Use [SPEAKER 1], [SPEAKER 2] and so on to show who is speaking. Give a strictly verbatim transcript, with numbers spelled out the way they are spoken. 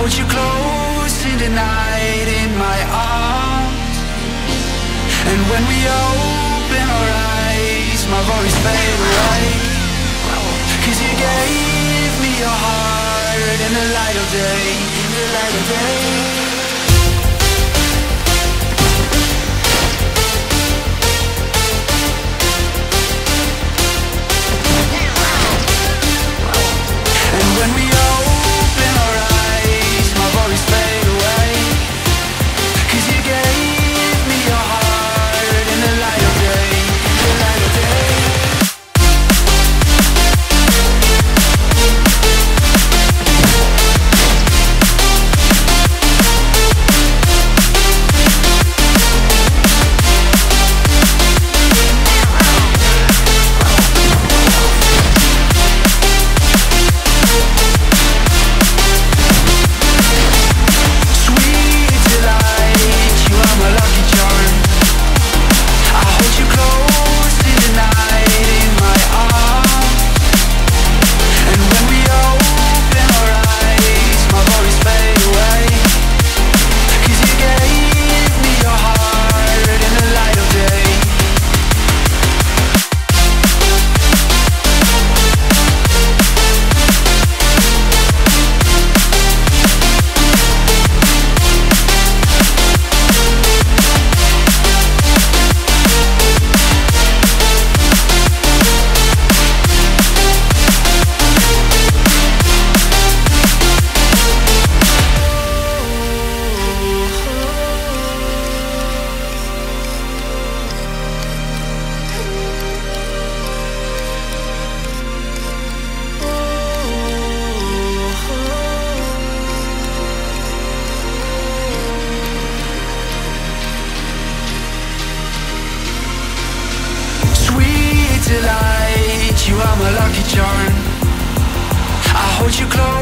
[SPEAKER 1] hold you close in the night in my arms. And when we open our eyes, my worries fade away. Cause you gave me your heart in the light of day, in the light of day. When we open our eyes, my worries fade away. Cause you gave me your heart in the light of day, in the light of day. Delight, you are my lucky charm. I hold you close